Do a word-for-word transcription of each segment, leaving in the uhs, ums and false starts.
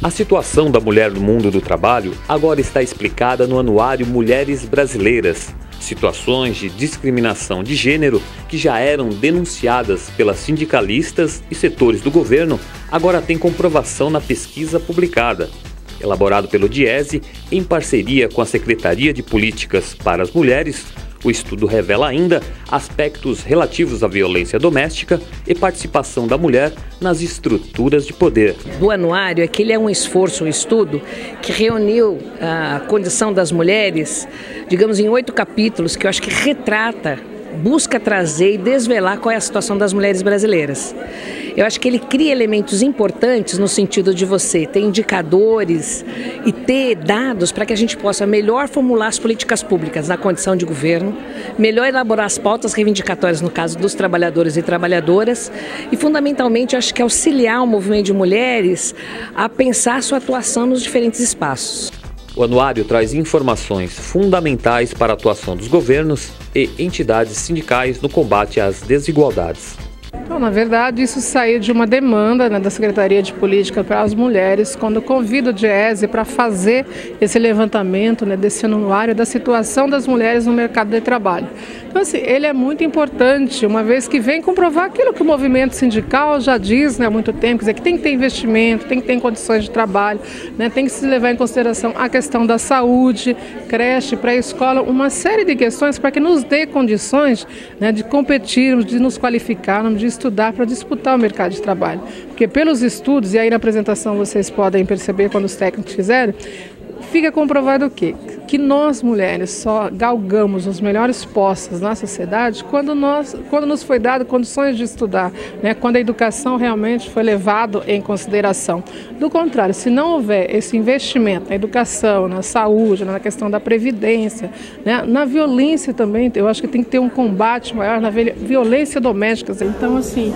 A situação da mulher no mundo do trabalho agora está explicada no Anuário Mulheres Brasileiras. Situações de discriminação de gênero que já eram denunciadas pelas sindicalistas e setores do governo agora têm comprovação na pesquisa publicada. Elaborado pelo Diese, em parceria com a Secretaria de Políticas para as Mulheres, o estudo revela ainda aspectos relativos à violência doméstica e participação da mulher nas estruturas de poder. Do anuário é que ele é um esforço, um estudo que reuniu a condição das mulheres, digamos, em oito capítulos, que eu acho que retrata, busca trazer e desvelar qual é a situação das mulheres brasileiras. Eu acho que ele cria elementos importantes no sentido de você ter indicadores e ter dados para que a gente possa melhor formular as políticas públicas na condição de governo, melhor elaborar as pautas reivindicatórias no caso dos trabalhadores e trabalhadoras e, fundamentalmente, acho que auxiliar o movimento de mulheres a pensar sua atuação nos diferentes espaços. O anuário traz informações fundamentais para a atuação dos governos e entidades sindicais no combate às desigualdades. Bom, na verdade, isso saiu de uma demanda, né, da Secretaria de Política para as Mulheres, quando convido o Diese para fazer esse levantamento, né, desse anuário da situação das mulheres no mercado de trabalho. Então, assim, ele é muito importante, uma vez que vem comprovar aquilo que o movimento sindical já diz, né, há muito tempo, quer dizer, que tem que ter investimento, tem que ter condições de trabalho, né, tem que se levar em consideração a questão da saúde, creche, pré-escola, uma série de questões para que nos dê condições, né, de competirmos, de nos qualificarmos, de estudar para disputar o mercado de trabalho. Porque pelos estudos, e aí na apresentação vocês podem perceber quando os técnicos fizerem, fica comprovado o quê? Que nós mulheres só galgamos os melhores postos na sociedade quando, nós, quando nos foi dado condições de estudar, né? Quando a educação realmente foi levada em consideração. Do contrário, se não houver esse investimento na educação, na saúde, na questão da previdência, né? Na violência também, eu acho que tem que ter um combate maior na violência doméstica. Então, assim,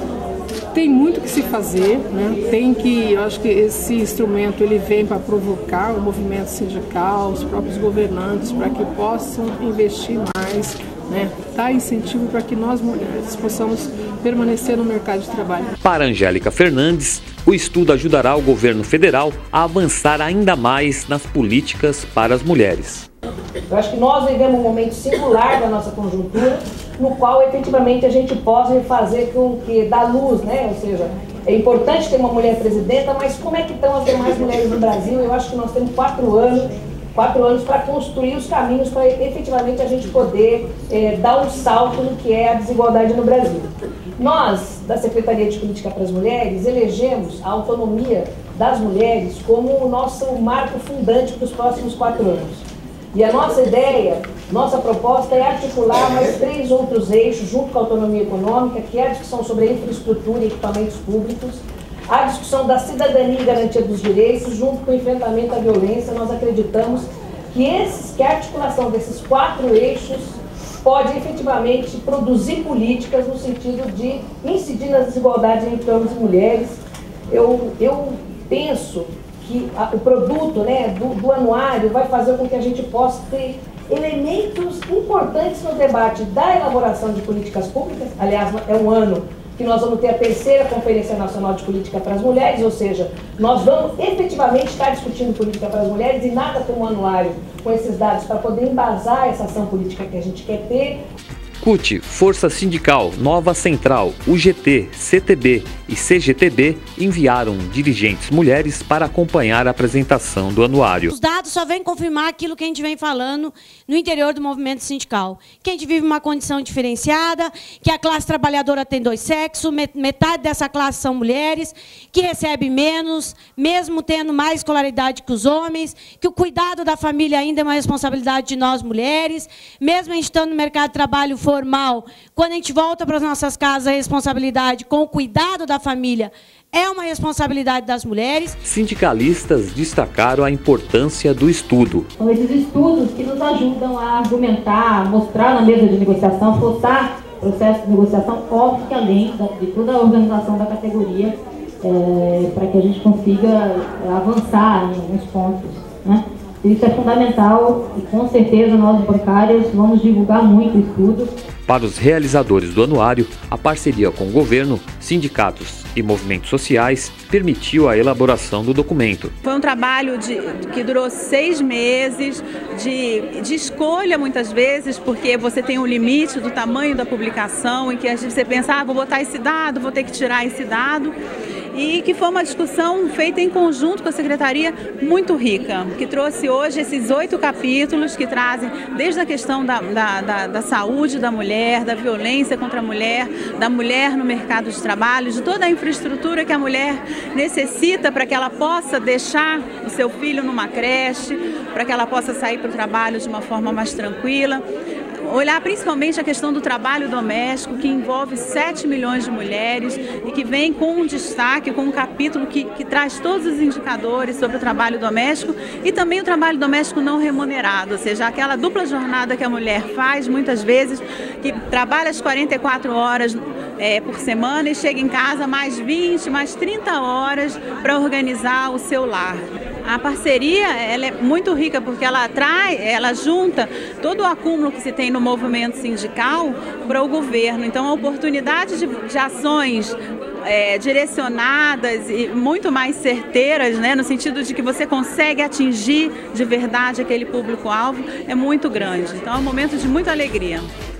tem muito que se fazer, né? Tem que, eu acho que esse instrumento ele vem para provocar o movimento sindical, os próprios governantes, para que possam investir mais, né? Dar incentivo para que nós mulheres possamos permanecer no mercado de trabalho. Para Angélica Fernandes, o estudo ajudará o governo federal a avançar ainda mais nas políticas para as mulheres. Eu acho que nós vivemos um momento singular da nossa conjuntura, no qual efetivamente a gente possa fazer com que dá luz, né? Ou seja, é importante ter uma mulher presidenta, mas como é que estão as demais mulheres no Brasil? Eu acho que nós temos quatro anos, quatro anos para construir os caminhos para efetivamente a gente poder é, dar um salto no que é a desigualdade no Brasil. Nós, da Secretaria de Política para as Mulheres, elegemos a autonomia das mulheres como o nosso marco fundante para os próximos quatro anos. E a nossa ideia, nossa proposta é articular mais três outros eixos, junto com a autonomia econômica, que é a discussão sobre a infraestrutura e equipamentos públicos, a discussão da cidadania e garantia dos direitos, junto com o enfrentamento à violência. Nós acreditamos que, esses, que a articulação desses quatro eixos pode efetivamente produzir políticas no sentido de incidir nas desigualdades entre homens e mulheres. Eu, eu penso que a, o produto, né, do, do anuário vai fazer com que a gente possa ter elementos importantes no debate da elaboração de políticas públicas. Aliás, é um ano que nós vamos ter a terceira Conferência Nacional de Política para as Mulheres, ou seja, nós vamos efetivamente estar discutindo política para as mulheres e nada como um anuário com esses dados para poder embasar essa ação política que a gente quer ter. C U T, Força Sindical, Nova Central, U G T, C T B e C G T B enviaram dirigentes mulheres para acompanhar a apresentação do anuário. Os dados só vêm confirmar aquilo que a gente vem falando no interior do movimento sindical. Que a gente vive uma condição diferenciada, que a classe trabalhadora tem dois sexos, metade dessa classe são mulheres, que recebe menos, mesmo tendo mais escolaridade que os homens, que o cuidado da família ainda é uma responsabilidade de nós mulheres, mesmo a gente estando no mercado de trabalho formal, quando a gente volta para as nossas casas, a responsabilidade com o cuidado da família é uma responsabilidade das mulheres. Sindicalistas destacaram a importância do estudo. São esses estudos que nos ajudam a argumentar, mostrar na mesa de negociação, forçar o processo de negociação, óbvio que além de toda a organização da categoria, é, para que a gente consiga avançar em alguns pontos, né? Isso é fundamental e com certeza nós bancários vamos divulgar muito o estudo. Para os realizadores do anuário, a parceria com o governo, sindicatos e movimentos sociais permitiu a elaboração do documento. Foi um trabalho de, que durou seis meses, de, de escolha muitas vezes, porque você tem um limite do tamanho da publicação, em que a gente, você pensa, ah, vou botar esse dado, vou ter que tirar esse dado. E que foi uma discussão feita em conjunto com a Secretaria muito rica, que trouxe hoje esses oito capítulos que trazem desde a questão da, da, da, da saúde da mulher, da violência contra a mulher, da mulher no mercado de trabalho, de toda a infraestrutura que a mulher necessita para que ela possa deixar o seu filho numa creche, para que ela possa sair para o trabalho de uma forma mais tranquila. Olhar principalmente a questão do trabalho doméstico, que envolve sete milhões de mulheres e que vem com um destaque, com um capítulo que, que traz todos os indicadores sobre o trabalho doméstico e também o trabalho doméstico não remunerado, ou seja, aquela dupla jornada que a mulher faz muitas vezes, que trabalha as quarenta e quatro horas é, por semana e chega em casa mais vinte, mais trinta horas para organizar o seu lar. A parceria ela é muito rica porque ela traz, ela junta todo o acúmulo que se tem no movimento sindical para o governo. Então, a oportunidade de, de ações é, direcionadas e muito mais certeiras, né, no sentido de que você consegue atingir de verdade aquele público-alvo, é muito grande. Então, é um momento de muita alegria.